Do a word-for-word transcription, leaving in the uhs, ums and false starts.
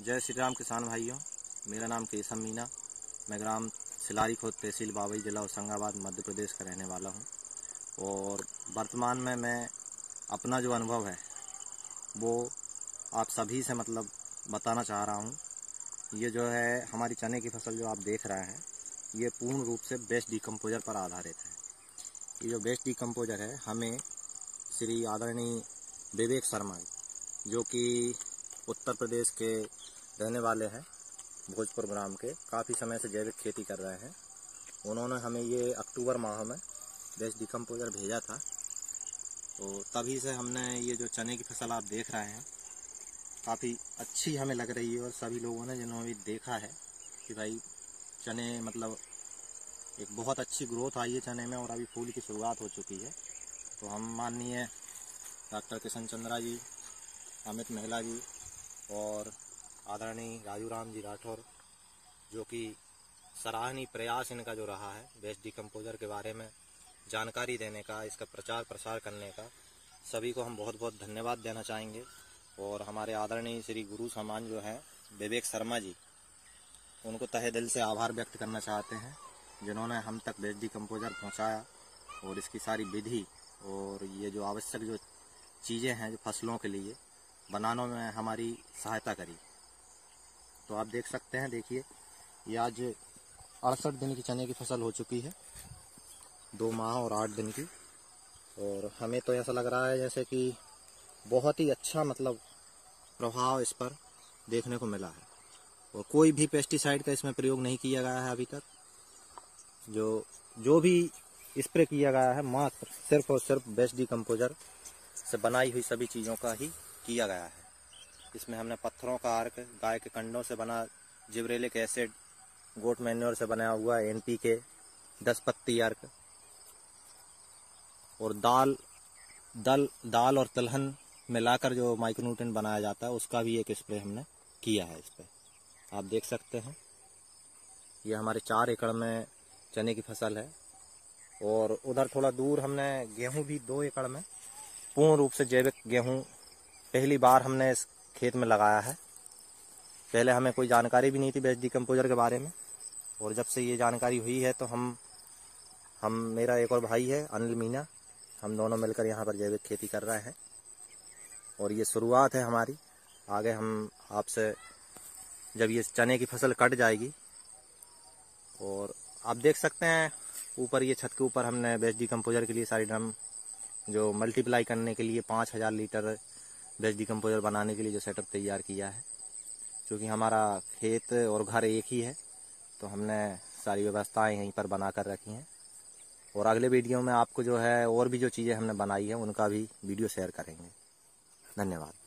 जय श्री राम किसान भाइयों, मेरा नाम केशव मीना। मैं ग्राम सिलारी खोद तहसील बाबई जिला होशंगाबाद मध्य प्रदेश का रहने वाला हूं। और वर्तमान में मैं अपना जो अनुभव है वो आप सभी से मतलब बताना चाह रहा हूं। ये जो है हमारी चने की फसल जो आप देख रहे हैं, ये पूर्ण रूप से बेस्ट डिकम्पोजर पर आधारित है। ये जो बेस्ट डिकम्पोजर है हमें श्री आदरणीय विवेक शर्मा, जो कि उत्तर प्रदेश के रहने वाले हैं, भोजपुर ग्राम के, काफ़ी समय से जैविक खेती कर रहे हैं। उन्होंने हमें ये अक्टूबर माह में बेस्ट डिकम्पोजर भेजा था। तो तभी से हमने ये जो चने की फसल आप देख रहे हैं काफ़ी अच्छी हमें लग रही है। और सभी लोगों ने जिन्होंने देखा है कि भाई चने मतलब एक बहुत अच्छी ग्रोथ आई है चने में, और अभी फूल की शुरुआत हो चुकी है। तो हम माननीय डॉक्टर किशन चंद्रा जी, अमित महिला जी और आदरणीय राजू राम जी राठौर, जो कि सराहनीय प्रयास इनका जो रहा है बेस्ट डिकम्पोजर के बारे में जानकारी देने का, इसका प्रचार प्रसार करने का, सभी को हम बहुत बहुत धन्यवाद देना चाहेंगे। और हमारे आदरणीय श्री गुरु समान जो हैं विवेक शर्मा जी, उनको तहे दिल से आभार व्यक्त करना चाहते हैं, जिन्होंने हम तक बेस्ट डिकम्पोजर पहुँचाया और इसकी सारी विधि और ये जो आवश्यक जो चीज़ें हैं जो फसलों के लिए बनाने में हमारी सहायता करी। तो आप देख सकते हैं, देखिए ये आज अड़सठ दिन की चने की फसल हो चुकी है, दो माह और आठ दिन की। और हमें तो ऐसा लग रहा है जैसे कि बहुत ही अच्छा मतलब प्रभाव इस पर देखने को मिला है। और कोई भी पेस्टिसाइड का इसमें प्रयोग नहीं किया गया है अभी तक। जो जो भी स्प्रे किया गया है मात्र सिर्फ और सिर्फ बेस्ट डिकम्पोजर से बनाई हुई सभी चीज़ों का ही किया गया है। इसमें हमने पत्थरों का अर्क, गाय के कंडों से बना जिब्रेलिक एसिड, गोट मैन्योर से बनाया हुआ एनपीके, दस पत्ती अर्क और दाल दल दाल और तिलहन मिलाकर जो माइक्रोन्यूट्रिएंट बनाया जाता है उसका भी एक स्प्रे हमने किया है इस पे। आप देख सकते हैं ये हमारे चार एकड़ में चने की फसल है। और उधर थोड़ा दूर हमने गेहूं भी दो एकड़ में पूर्ण रूप से जैविक गेहूं पहली बार हमने इस खेत में लगाया है। पहले हमें कोई जानकारी भी नहीं थी बेस्ट डिकम्पोजर के बारे में, और जब से ये जानकारी हुई है तो हम हम मेरा एक और भाई है अनिल मीना, हम दोनों मिलकर यहाँ पर जैविक खेती कर रहे हैं। और ये शुरुआत है हमारी। आगे हम आपसे जब ये चने की फसल कट जाएगी, और आप देख सकते हैं ऊपर ये छत के ऊपर हमने बेस्ट डिकम्पोजर के लिए सारी ड्रम जो मल्टीप्लाई करने के लिए पाँच हज़ार लीटर बेस्ट डिकम्पोजर बनाने के लिए जो सेटअप तैयार किया है। क्योंकि हमारा खेत और घर एक ही है तो हमने सारी व्यवस्थाएं यहीं पर बना कर रखी हैं। और अगले वीडियो में आपको जो है और भी जो चीज़ें हमने बनाई हैं उनका भी वीडियो शेयर करेंगे। धन्यवाद।